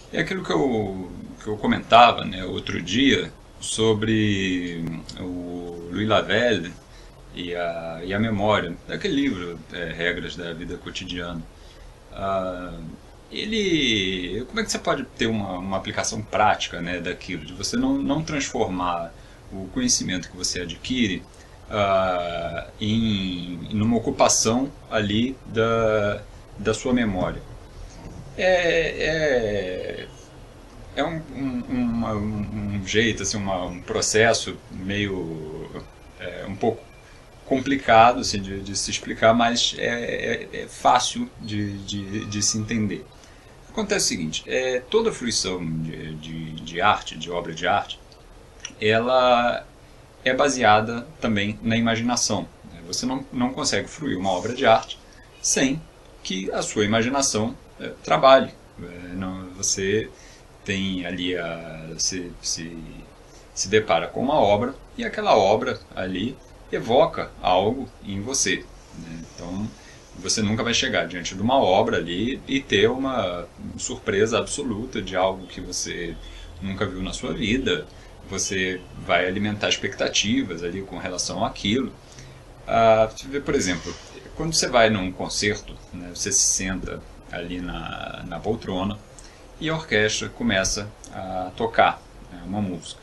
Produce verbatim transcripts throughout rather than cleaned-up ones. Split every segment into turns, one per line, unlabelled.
É aquilo que eu, que eu comentava, né, outro dia sobre o Louis Lavelle e a, e a memória, daquele livro, é, Regras da Vida Cotidiana. Ah, ele, como é que você pode ter uma, uma aplicação prática, né, daquilo, de você não, não transformar o conhecimento que você adquire ah, em, em uma ocupação ali da, da sua memória? É, é, é um, um, uma- um- um jeito, assim, uma- um processo meio é, um pouco complicado assim, de, de se explicar, mas é, é- é fácil de, de- de se entender. Acontece o seguinte, é, toda fruição de, de, de arte, de obra de arte, ela é baseada também na imaginação. Você não, não consegue fruir uma obra de arte sem que a sua imaginação eh, trabalhe. Eh, não- você tem ali a, se, se, se depara com uma obra e aquela obra ali evoca algo em você, né? Então você nunca vai chegar diante de uma obra ali e ter uma surpresa absoluta de algo que você nunca viu na sua vida. Você vai alimentar expectativas ali com relação àquilo. Ah, você vê, por exemplo, quando você vai num concerto, né, você se senta ali na, na poltrona e a orquestra começa a tocar, né, uma música.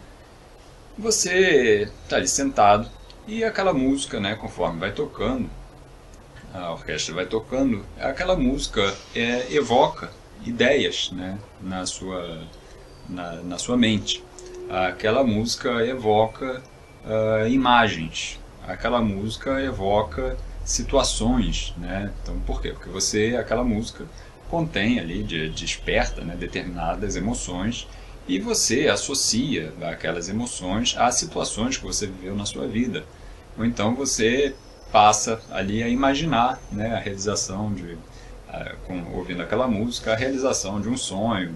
Você está ali sentado e aquela música, né, conforme vai tocando, a orquestra vai tocando, aquela música é, evoca ideias, né, na sua, na, na sua mente. Aquela música evoca ah, imagens, aquela música evoca situações, né? Então, por quê? Porque você, aquela música contém ali, de- desperta, né, determinadas emoções e você associa aquelas emoções a situações que você viveu na sua vida. Ou então você passa ali a imaginar, né, a realização de, ah, com, ouvindo aquela música, a realização de um sonho,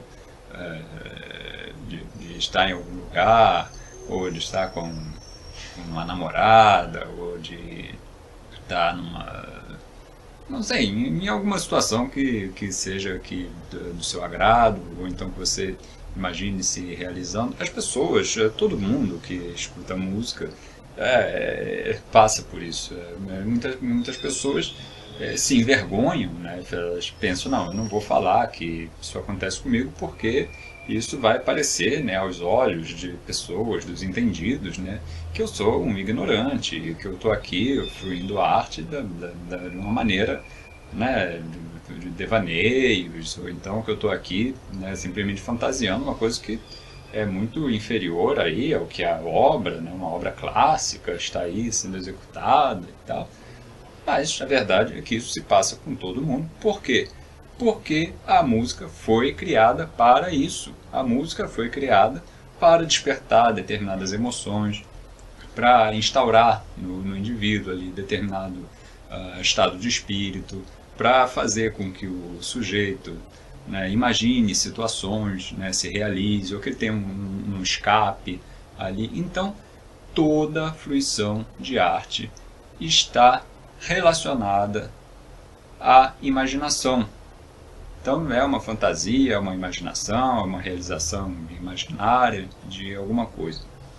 de, de estar em algum lugar, ou de estar com uma namorada, ou de estar numa, não sei, em, em alguma situação que, que seja que do, do seu agrado, ou então que você imagine se realizando. As pessoas, eh, todo mundo que escuta música é, é, passa por isso. É, muitas, muitas pessoas é, se envergonham, né? Elas pensam, não, eu não vou falar que isso acontece comigo porque isso vai parecer, né, aos olhos de pessoas, dos entendidos, né, que eu sou um ignorante e que eu estou aqui fruindo a arte da, da, da, de uma maneira, né, de, de devaneios, ou então que eu estou aqui, né, simplesmente fantasiando uma coisa que é muito inferior aí ao que a obra, né, uma obra clássica está aí sendo executada e tal. Mas a verdade é que isso se passa com todo mundo. Por quê? Porque a música foi criada para isso. A música foi criada para despertar determinadas emoções, para instaurar no, no indivíduo ali determinado uh, estado de espírito, para fazer com que o sujeito, né, imagine situações, né, se realize, ou que ele tenha um, um escape ali. Então, toda fruição de arte está relacionada à imaginação. Então não é uma fantasia, é uma imaginação, é uma realização imaginária de alguma coisa.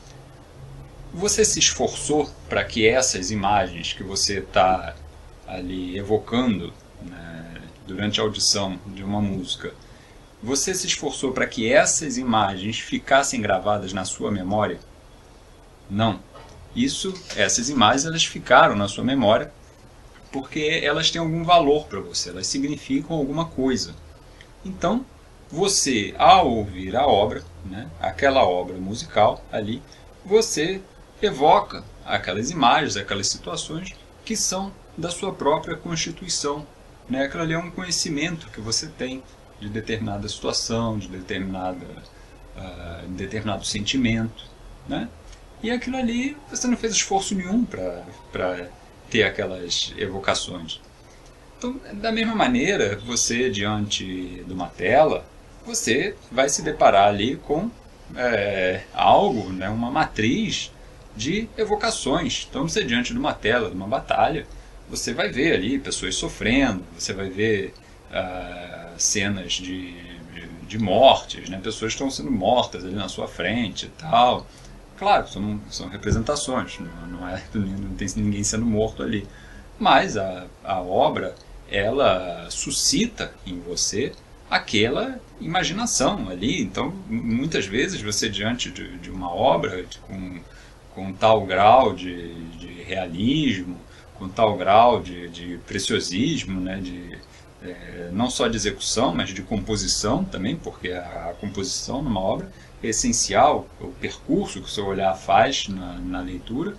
Você se esforçou para que essas imagens que você está ali evocando, né, durante a audição de uma música, você se esforçou para que essas imagens ficassem gravadas na sua memória? Não. Isso, essas imagens, elas ficaram na sua memória porque elas têm algum valor para você, elas significam alguma coisa. Então, você, ao ouvir a obra, né, aquela obra musical ali, você evoca aquelas imagens, aquelas situações que são da sua própria constituição, né? Aquilo ali é um conhecimento que você tem de determinada situação, de determinada, uh, determinado sentimento, né? E aquilo ali você não fez esforço nenhum para ter aquelas evocações. Então, da mesma maneira, você, diante de uma tela, você vai se deparar ali com é, algo, né, uma matriz de evocações. Então, você, diante de uma tela, de uma batalha, você vai ver ali pessoas sofrendo, você vai ver ah, cenas de, de, de mortes, né? Pessoas estão sendo mortas ali na sua frente e tal. Claro, são, são representações, não, não, é, não tem ninguém sendo morto ali. Mas a, a obra, ela suscita em você aquela imaginação ali. Então, muitas vezes você, diante de, de uma obra de, com, com tal grau de, de realismo, com tal grau de, de preciosismo, né, de, é, não só de execução, mas de composição também, porque a, a composição numa obra é essencial, o percurso que o seu olhar faz na, na leitura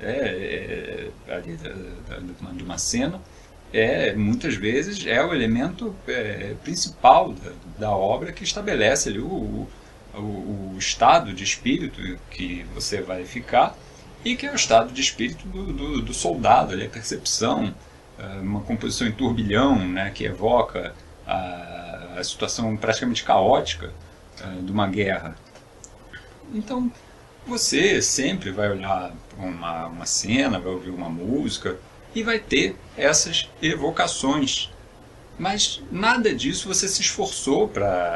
é, é, ali, de uma cena, é, muitas vezes é o elemento é, principal da, da obra que estabelece ali o, o, o estado de espírito que você vai ficar, e que é o estado de espírito do, do, do soldado, ali, a percepção, uma composição em turbilhão, né, que evoca a, a situação praticamente caótica uh, de uma guerra. Então, você sempre vai olhar uma, uma cena, vai ouvir uma música e vai ter essas evocações. Mas nada disso você se esforçou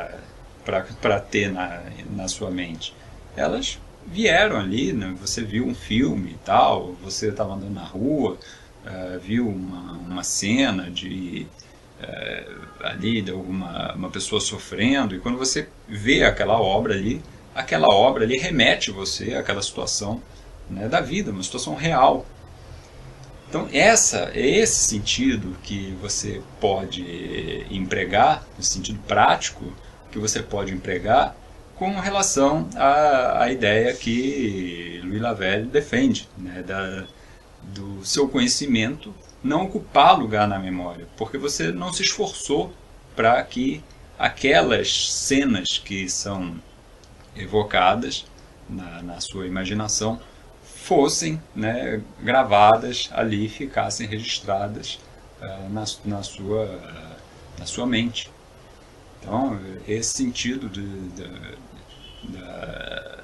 para ter na, na sua mente. Elas vieram ali, né? Você viu um filme e tal, você estava andando na rua, uh, viu uma, uma cena de uh, ali de uma, uma pessoa sofrendo, e quando você vê aquela obra ali, aquela obra ali remete você àquela situação, né, da vida, uma situação real. Então essa, é esse sentido que você pode empregar, esse sentido prático que você pode empregar com relação à, à ideia que Louis Lavelle defende, né, da, do seu conhecimento não ocupar lugar na memória, porque você não se esforçou para que aquelas cenas que são evocadas na, na sua imaginação fossem, né, gravadas ali, ficassem registradas uh, na, na, sua, uh, na sua mente. Então, esse sentido de, de Da,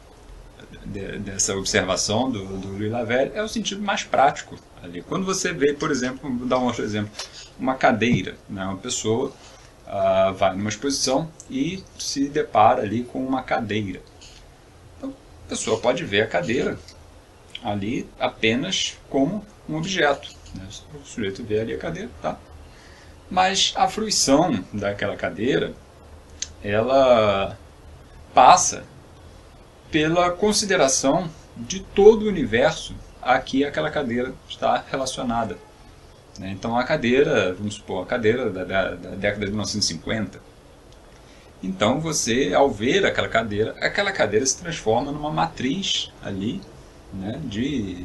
de, dessa observação do, do Louis Lavelle é o sentido mais prático ali. Quando você vê, por exemplo, vou dar um outro exemplo, uma cadeira, né? Uma pessoa uh, vai numa exposição e se depara ali com uma cadeira. Então, a pessoa pode ver a cadeira ali apenas como um objeto, né? O sujeito vê ali a cadeira, tá? Mas a fruição daquela cadeira, ela passa pela consideração de todo o universo a que aquela cadeira está relacionada. Então a cadeira, vamos supor, a cadeira da, da, da década de mil novecentos e cinquenta, então você, ao ver aquela cadeira, aquela cadeira se transforma numa matriz ali, né, de,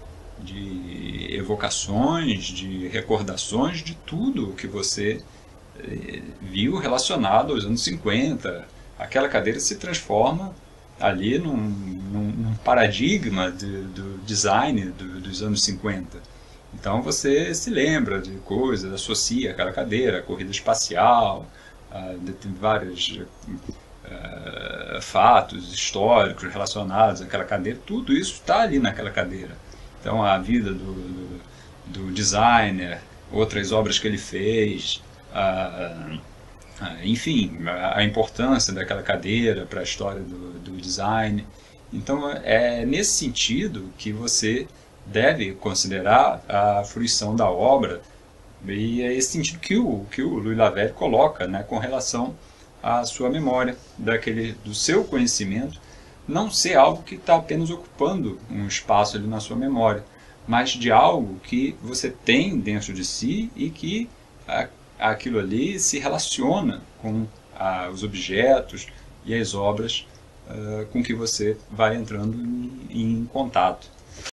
de evocações, de recordações de tudo que você eh, viu relacionado aos anos cinquenta. Aquela cadeira se transforma ali num, num, num paradigma de, do design do, dos anos cinquenta. Então você se lembra de coisas, associa aquela cadeira, a corrida espacial, a, de, de vários uh, fatos históricos relacionados àquela cadeira. Tudo isso está ali naquela cadeira. Então a vida do, do, do designer, outras obras que ele fez, uh, enfim, a importância daquela cadeira para a história do, do design. Então é nesse sentido que você deve considerar a fruição da obra, e é esse sentido que o, que o Louis Lavelle coloca, né, com relação à sua memória, daquele, do seu conhecimento, não ser algo que está apenas ocupando um espaço ali na sua memória, mas de algo que você tem dentro de si e que a, aquilo ali se relaciona com ah, os objetos e as obras ah, com que você vai entrando em, em contato.